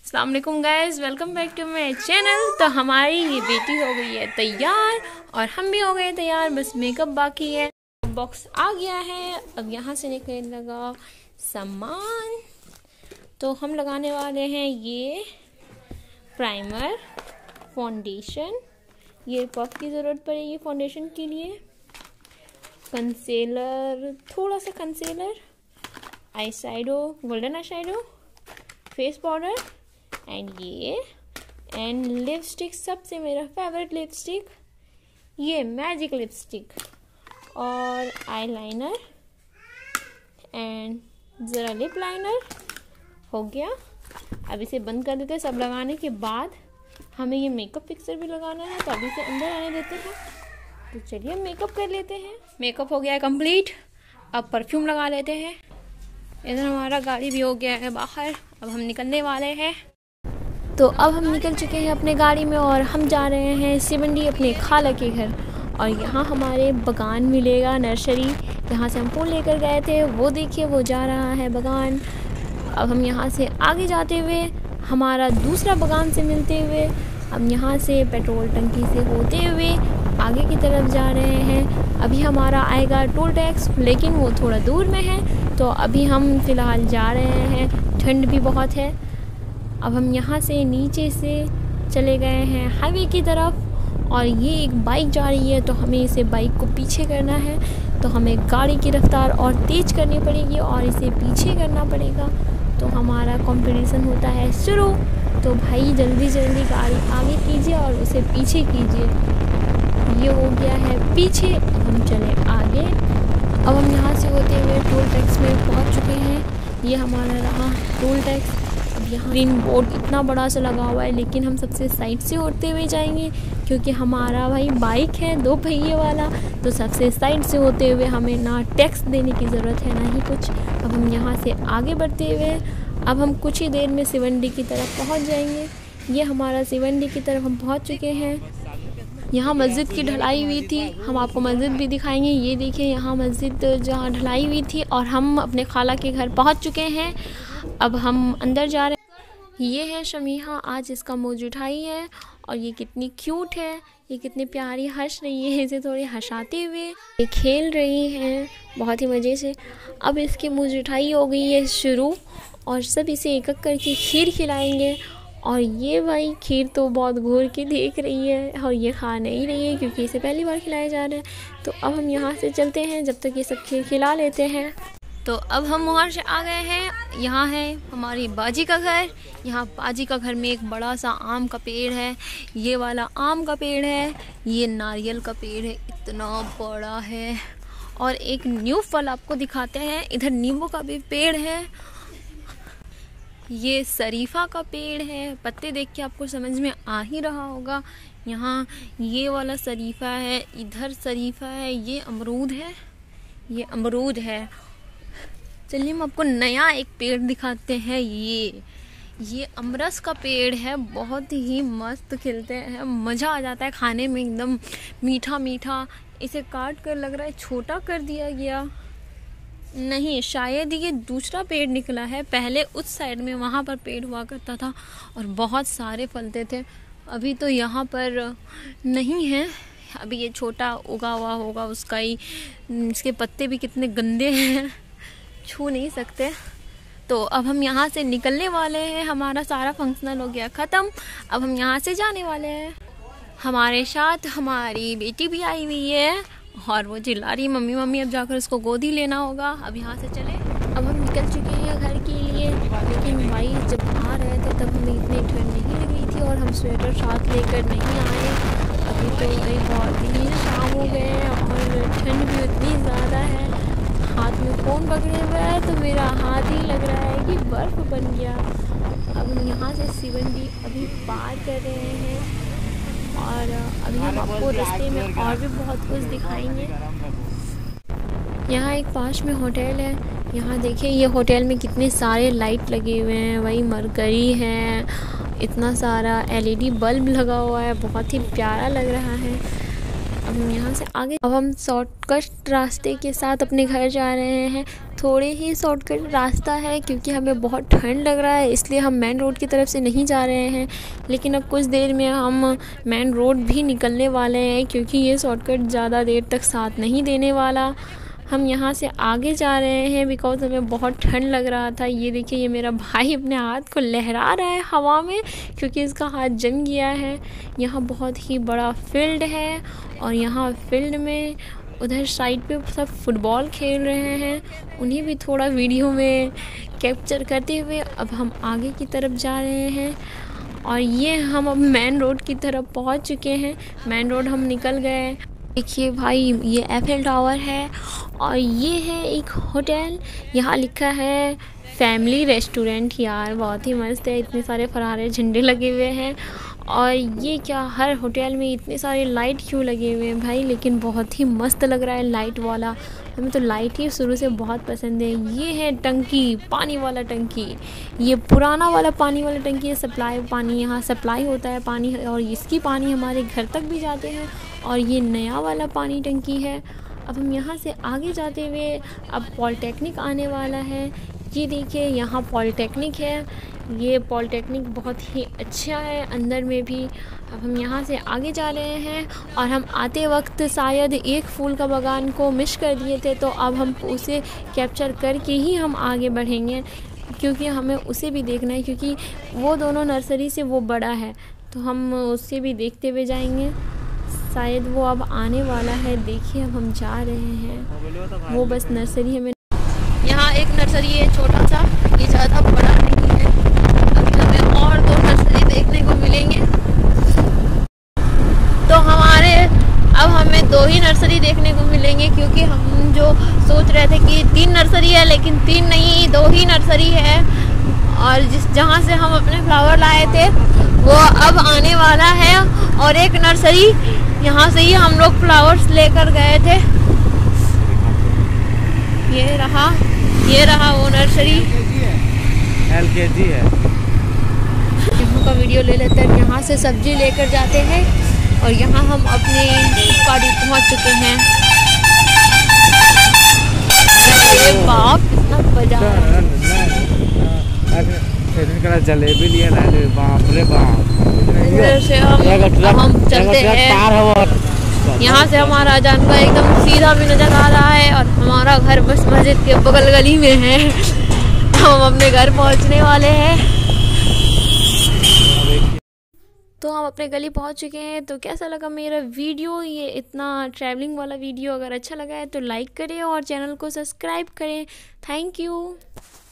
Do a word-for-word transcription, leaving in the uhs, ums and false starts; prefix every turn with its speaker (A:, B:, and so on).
A: अस्सलाम वालेकुम guys, welcome back to my channel. तो हमारी ये बेटी हो गई है तैयार और हम भी हो गए तैयार, बस मेकअप बाकी है। बॉक्स आ गया है, अब यहाँ से निकलने लगा सामान। तो हम लगाने वाले हैं ये प्राइमर, फाउंडेशन, ये पफ की ज़रूरत पड़ेगी फाउंडेशन के लिए, कंसीलर, थोड़ा सा concealer, eye shadow, golden eye shadow, face powder and ये एंड लिपस्टिक, सबसे मेरा फेवरेट लिपस्टिक ये मैजिक लिपस्टिक, और आई लाइनर एंड ज़रा लिप लाइनर हो गया। अब इसे बंद कर देते हैं। सब लगाने के बाद हमें ये मेकअप फिक्सर भी लगाना है, तो अभी से अंदर आने देते हैं। तो चलिए मेकअप कर लेते हैं। मेकअप हो गया है कंप्लीट, अब परफ्यूम लगा लेते हैं। इधर हमारा गाड़ी भी हो गया है बाहर, अब हम निकलने वाले हैं। तो अब हम निकल चुके हैं अपने गाड़ी में और हम जा रहे हैं सिवंडी अपने खाला के घर। और यहाँ हमारे बगान मिलेगा, नर्सरी, जहाँ से हम फूल लेकर गए थे, वो देखिए वो जा रहा है बगान। अब हम यहाँ से आगे जाते हुए हमारा दूसरा बगान से मिलते हुए हम यहाँ से पेट्रोल टंकी से होते हुए आगे की तरफ जा रहे हैं। अभी हमारा आएगा टोल टैक्स, लेकिन वो थोड़ा दूर में है, तो अभी हम फ़िलहाल जा रहे हैं। ठंड भी बहुत है। अब हम यहाँ से नीचे से चले गए हैं हाईवे की तरफ, और ये एक बाइक जा रही है, तो हमें इसे बाइक को पीछे करना है। तो हमें गाड़ी की रफ्तार और तेज़ करनी पड़ेगी और इसे पीछे करना पड़ेगा। तो हमारा कंपटीशन होता है शुरू। तो भाई जल्दी जल्दी गाड़ी आगे कीजिए और उसे पीछे कीजिए। ये हो गया है पीछे, अब हम चले आगे। अब हम यहाँ से होते हुए टोल टैक्स में पहुँच चुके हैं। ये हमारा रहा टोल टैक्स। अब यहाँ ग्रीन बोर्ड इतना बड़ा सा लगा हुआ है, लेकिन हम सबसे साइड से होते हुए जाएंगे क्योंकि हमारा भाई बाइक है दो पहिए वाला। तो सबसे साइड से होते हुए हमें ना टैक्स देने की ज़रूरत है ना ही कुछ। अब हम यहाँ से आगे बढ़ते हुए अब हम कुछ ही देर में सिवंडी की तरफ पहुँच जाएंगे। ये हमारा सिवंडी की तरफ हम पहुँच चुके हैं। यहाँ मस्जिद की ढलाई हुई थी, हम आपको मस्जिद भी दिखाएंगे। ये देखिए यहाँ मस्जिद जहाँ ढलाई हुई थी, और हम अपने खाला के घर पहुँच चुके हैं। अब हम अंदर जा रहे हैं। ये है शमीहा, आज इसका मुँह उठाई है, और ये कितनी क्यूट है, ये कितनी प्यारी हंस रही है, इसे थोड़ी हंसाते हुए ये खेल रही है बहुत ही मज़े से। अब इसकी मुँह उठाई हो गई है शुरू, और सब इसे एक एक करके खीर खिलाएंगे। और ये भाई खीर तो बहुत घूर के देख रही है और ये खा नहीं रही है क्योंकि इसे पहली बार खिलाया जा रहा है। तो अब हम यहाँ से चलते हैं जब तक ये सब खीर खिला लेते हैं। तो अब हम वहाँ से आ गए हैं। यहाँ है हमारी बाजी का घर। यहाँ बाजी का घर में एक बड़ा सा आम का पेड़ है। ये वाला आम का पेड़ है, ये नारियल का पेड़ है, इतना बड़ा है। और एक न्यू फल आपको दिखाते हैं, इधर नींबू का भी पेड़ है। ये शरीफा का पेड़ है, पत्ते देख के आपको समझ में आ ही रहा होगा। यहाँ ये वाला शरीफा है, इधर शरीफा है, ये अमरूद है, ये अमरूद है। चलिए हम आपको नया एक पेड़ दिखाते हैं। ये ये अमरस का पेड़ है, बहुत ही मस्त खिलते हैं, मज़ा आ जाता है खाने में, एकदम मीठा मीठा। इसे काट कर लग रहा है छोटा कर दिया गया, नहीं शायद ये दूसरा पेड़ निकला है। पहले उस साइड में वहाँ पर पेड़ हुआ करता था और बहुत सारे फलते थे, अभी तो यहाँ पर नहीं है। अभी ये छोटा उगा हुआ होगा उसका ही। इसके पत्ते भी कितने गंदे हैं, छू नहीं सकते। तो अब हम यहाँ से निकलने वाले हैं, हमारा सारा फंक्शनल हो गया ख़त्म। अब हम यहाँ से जाने वाले हैं। हमारे साथ हमारी बेटी भी आई हुई है और वो चिल्ला रही मम्मी मम्मी, अब जाकर उसको गोदी लेना होगा। अब यहाँ से चले। अब हम निकल चुके हैं घर के लिए, लेकिन भाई जब आ रहे थे तब हमें इतनी ठंड नहीं लगी थी और हम स्वेटर साथ लेकर नहीं आए। अभी तो भाई बहुत ही शाम हो गए हैं और ठंड भी उतनी ज़्यादा है। हाथ में फ़ोन पकड़े हुए है तो मेरा हाथ ही लग रहा है कि बर्फ़ बन गया। अब हम यहाँ से सिवंडी अभी पार कर रहे हैं और अभी हम आपको रास्ते में और भी बहुत कुछ दिखाएंगे। यहाँ एक पास में होटल है। यहाँ देखिए ये होटल में कितने सारे लाइट लगे हुए हैं, वही मरकरी है, इतना सारा एलईडी बल्ब लगा हुआ है, बहुत ही प्यारा लग रहा है। अब हम यहाँ से आगे अब हम शॉर्टकट रास्ते के साथ अपने घर जा रहे हैं। थोड़े ही शॉर्टकट रास्ता है क्योंकि हमें बहुत ठंड लग रहा है, इसलिए हम मेन रोड की तरफ से नहीं जा रहे हैं। लेकिन अब कुछ देर में हम मेन रोड भी निकलने वाले हैं क्योंकि ये शॉर्टकट ज़्यादा देर तक साथ नहीं देने वाला। हम यहाँ से आगे जा रहे हैं बिकॉज हमें बहुत ठंड लग रहा था। ये देखिए, ये मेरा भाई अपने हाथ को लहरा रहा है हवा में क्योंकि इसका हाथ जम गया है। यहाँ बहुत ही बड़ा फील्ड है और यहाँ फील्ड में उधर साइड पे सब फुटबॉल खेल रहे हैं, उन्हें भी थोड़ा वीडियो में कैप्चर करते हुए अब हम आगे की तरफ जा रहे हैं। और ये हम अब मेन रोड की तरफ पहुँच चुके हैं। मेन रोड हम निकल गए। देखिए भाई, ये एफिल टावर है और ये है एक होटल। यहाँ लिखा है फैमिली रेस्टोरेंट। यार बहुत ही मस्त है, इतने सारे फरारे झंडे लगे हुए हैं। और ये क्या, हर होटल में इतने सारे लाइट क्यों लगे हुए हैं भाई, लेकिन बहुत ही मस्त लग रहा है लाइट वाला। हमें तो लाइट ही शुरू से बहुत पसंद है। ये है टंकी, पानी वाला टंकी। ये पुराना वाला पानी वाला टंकी है, सप्लाई पानी यहाँ सप्लाई होता है पानी, और इसकी पानी हमारे घर तक भी जाते हैं। और ये नया वाला पानी टंकी है। अब हम यहाँ से आगे जाते हुए अब पॉलिटेक्निक आने वाला है। ये देखिए, यहाँ पॉलिटेक्निक है। ये पॉलिटेक्निक बहुत ही अच्छा है अंदर में भी। अब हम यहाँ से आगे जा रहे हैं और हम आते वक्त शायद एक फूल का बागान को मिस कर दिए थे, तो अब हम उसे कैप्चर करके ही हम आगे बढ़ेंगे क्योंकि हमें उसे भी देखना है, क्योंकि वो दोनों नर्सरी से वो बड़ा है, तो हम उससे भी देखते हुए जाएंगे। शायद वो अब आने वाला है। देखिए, अब हम जा रहे हैं। वो बस नर्सरी है। यहाँ एक नर्सरी है छोटा सा, ये ज़्यादा बड़ा नहीं है। अभी हमें और दो नर्सरी देखने को मिलेंगे। तो हमारे अब हमें दो ही नर्सरी देखने को मिलेंगे क्योंकि हम जो सोच रहे थे कि तीन नर्सरी है, लेकिन तीन नहीं, दो ही नर्सरी है। और जिस जहाँ से हम अपने फ्लावर लाए थे वो अब आने वाला है। और एक नर्सरी यहाँ से ही हम लोग फ्लावर्स लेकर गए थे। ये रहा, ये रहा वो नर्सरी।
B: एल के जी है।
A: यहाँ का वीडियो ले लेते हैं। यहाँ से सब्जी लेकर जाते हैं और यहाँ हम अपने गाड़ी पहुँच चुके हैं। अरे बाप, कितना बजा
B: जलेबी लिए ना, बाप रे बाप।
A: इधर से हम हम चलते हैं। यहाँ से हमारा जानका एकदम सीधा भी नज़र आ रहा है और हमारा घर बस मस्जिद के बगल गली में है। हम अपने घर पहुँचने वाले हैं। तो हम अपने गली पहुँच चुके हैं। तो कैसा लगा मेरा वीडियो, ये इतना ट्रैवलिंग वाला वीडियो? अगर अच्छा लगा है तो लाइक करें और चैनल को सब्सक्राइब करें। Thank you.